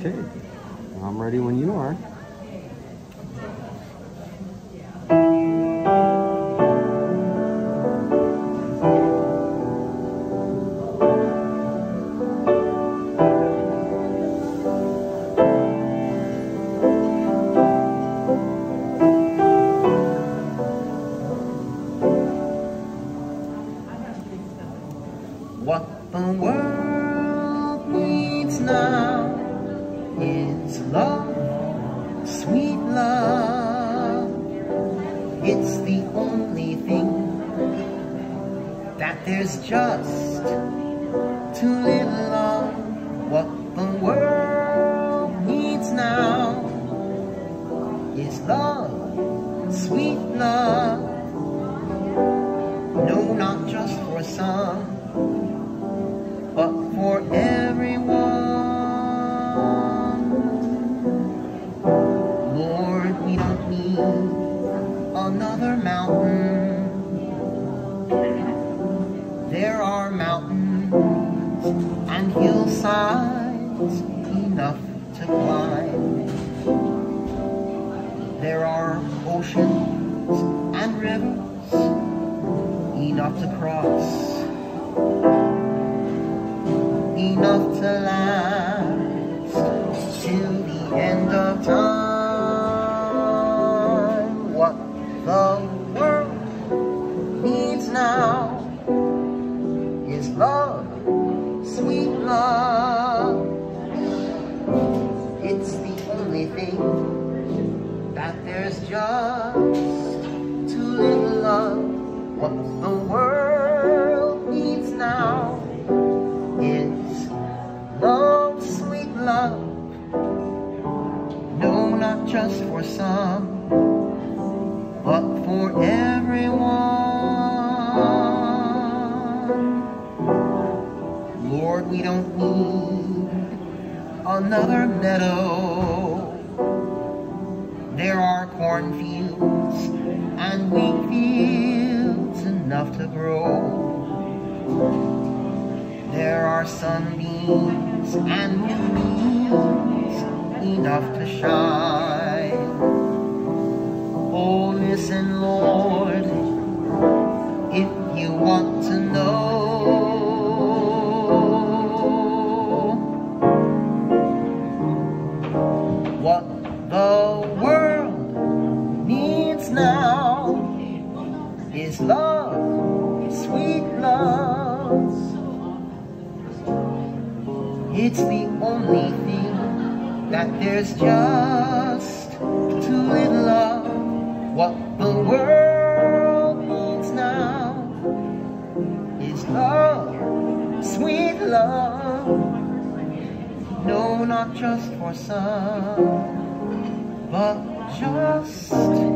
Okay, I'm ready when you are. What the world needs now is love, sweet love. It's the only thing that there's just too little of. What the world needs now is love, sweet love. No, not just for some, but for everyone. Lord, we don't need another mountain. There are mountains and hillsides enough to climb. There are oceans and rivers enough to cross, enough to last till the end of time. What the world needs now is love, sweet love. It's the only thing that there's just too little of. What the world needs now is love, sweet love. No, not just for some, but for everyone. Lord, we don't need another meadow. There are cornfields and wheat fields enough to grow. There are sunbeams and moonbeams enough to shine. Oh, listen, Lord, if you want to know what the world needs now is love, sweet love. It's the only thing that there's just too little of. What the world needs now is love, sweet love. No, not just for some, but just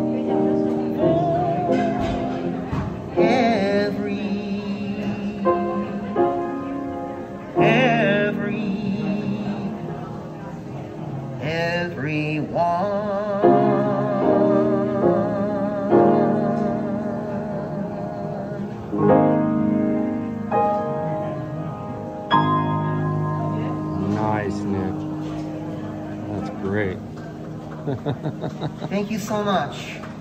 Nice, Nick. That's great. Thank you so much.